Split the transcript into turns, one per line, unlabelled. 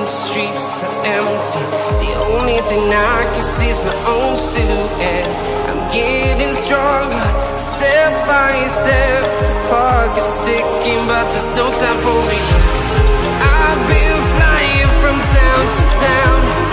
streets are empty. The only thing I can see is my own silhouette. I'm getting stronger, step by step. The clock is ticking, but there's no time for me. I've been flying from town to town,